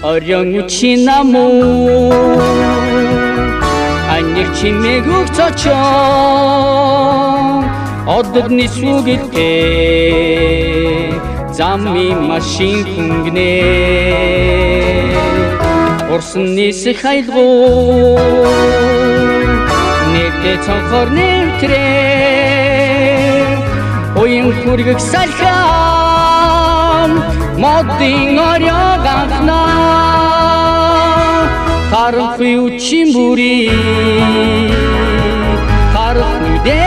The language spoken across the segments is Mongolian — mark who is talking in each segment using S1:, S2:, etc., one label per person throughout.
S1: 어령우치나무 안녕치매 국자청 어둡니 속일 때 잠이 마신 궁gne орсны сыхайдгу нэгдэ цонхоор нэвтрээ оюн хүргэг салхам модын орёг анхнаа харанхуй үчин бүри харанхуй дэ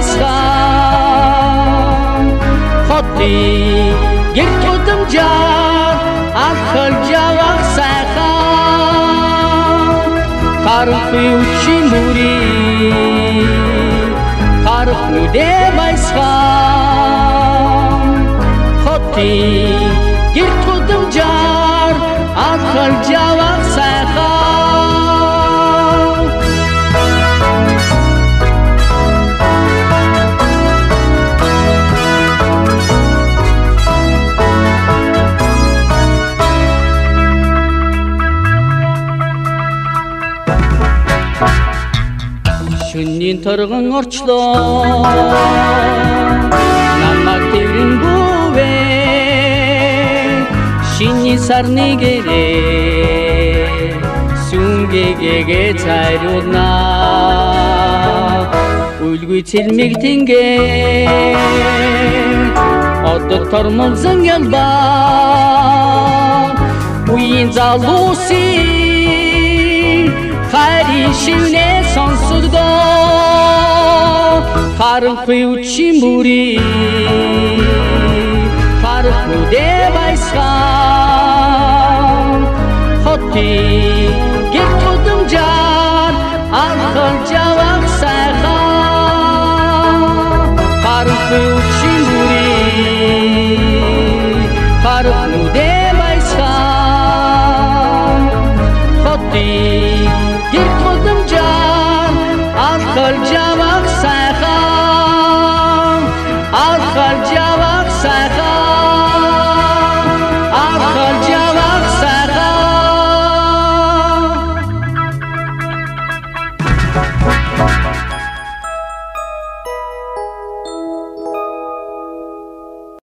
S1: байсхан хотты гэр тудамжаар ахал жавах сайхан харанхуй үчин бүри харанхуй дэ байсхан хотты гэр тудамжаар ахал жавах сайхан Шүнний торгон орчлоо намайг тэрэн бүвэ шиний сарны гэрээ сүнгэгээ цайруулнаа үлгүй цэрмэг тингээ одод тормолзон ялбаа үеийн залууси хайрын шивнээ сонсогдоо харанхуй үчин бүри харанхуй дэ байсхан хотын